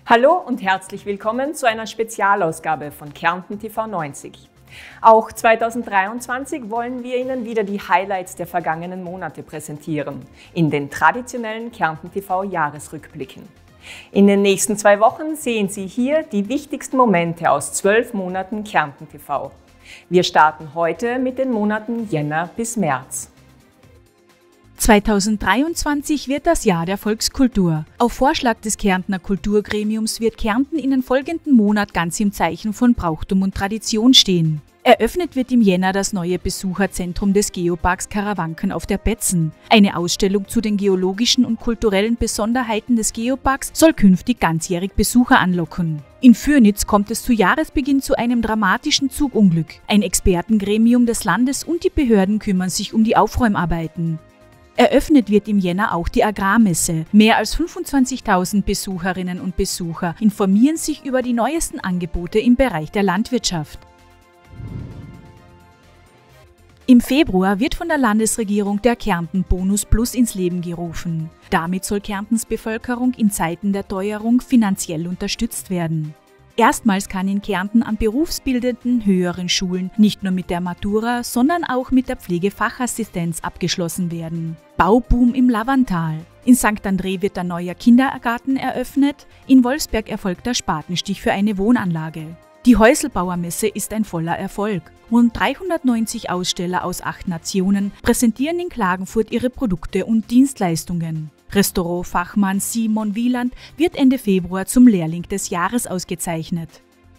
Hallo und herzlich willkommen zu einer Spezialausgabe von Kärnten TV 90. Auch 2023 wollen wir Ihnen wieder die Highlights der vergangenen Monate präsentieren, in den traditionellen Kärnten TV Jahresrückblicken. In den nächsten 2 Wochen sehen Sie hier die wichtigsten Momente aus 12 Monaten Kärnten TV. Wir starten heute mit den Monaten Jänner bis März. 2023 wird das Jahr der Volkskultur. Auf Vorschlag des Kärntner Kulturgremiums wird Kärnten in den folgenden Monat ganz im Zeichen von Brauchtum und Tradition stehen. Eröffnet wird im Jänner das neue Besucherzentrum des Geoparks Karawanken auf der Betzen. Eine Ausstellung zu den geologischen und kulturellen Besonderheiten des Geoparks soll künftig ganzjährig Besucher anlocken. In Fürnitz kommt es zu Jahresbeginn zu einem dramatischen Zugunglück. Ein Expertengremium des Landes und die Behörden kümmern sich um die Aufräumarbeiten. Eröffnet wird im Jänner auch die Agrarmesse. Mehr als 25.000 Besucherinnen und Besucher informieren sich über die neuesten Angebote im Bereich der Landwirtschaft. Im Februar wird von der Landesregierung der Kärnten Bonus Plus ins Leben gerufen. Damit soll Kärntens Bevölkerung in Zeiten der Teuerung finanziell unterstützt werden. Erstmals kann in Kärnten an berufsbildenden höheren Schulen nicht nur mit der Matura, sondern auch mit der Pflegefachassistenz abgeschlossen werden. Bauboom im Lavantal. In St. André wird ein neuer Kindergarten eröffnet, in Wolfsberg erfolgt der Spatenstich für eine Wohnanlage. Die Häuselbauermesse ist ein voller Erfolg. Rund 390 Aussteller aus 8 Nationen präsentieren in Klagenfurt ihre Produkte und Dienstleistungen. Restaurantfachmann Simon Wieland wird Ende Februar zum Lehrling des Jahres ausgezeichnet.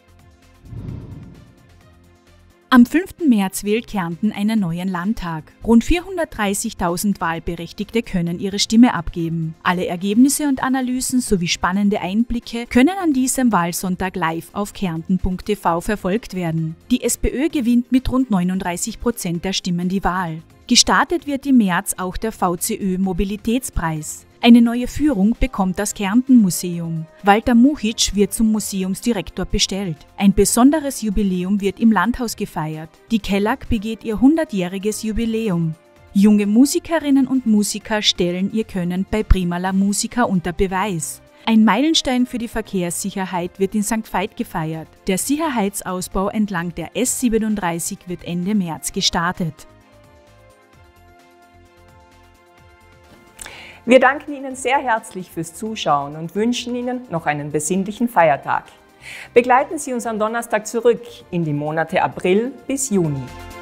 Am 5. März wählt Kärnten einen neuen Landtag. Rund 430.000 Wahlberechtigte können ihre Stimme abgeben. Alle Ergebnisse und Analysen sowie spannende Einblicke können an diesem Wahlsonntag live auf kärnten.tv verfolgt werden. Die SPÖ gewinnt mit rund 39% der Stimmen die Wahl. Gestartet wird im März auch der VCÖ Mobilitätspreis. Eine neue Führung bekommt das Kärnten-Museum. Walter Muchitsch wird zum Museumsdirektor bestellt. Ein besonderes Jubiläum wird im Landhaus gefeiert. Die Kellag begeht ihr 100-jähriges Jubiläum. Junge Musikerinnen und Musiker stellen ihr Können bei Prima la Musica unter Beweis. Ein Meilenstein für die Verkehrssicherheit wird in St. Veit gefeiert. Der Sicherheitsausbau entlang der S37 wird Ende März gestartet. Wir danken Ihnen sehr herzlich fürs Zuschauen und wünschen Ihnen noch einen besinnlichen Feiertag. Begleiten Sie uns am Donnerstag zurück in die Monate April bis Juni.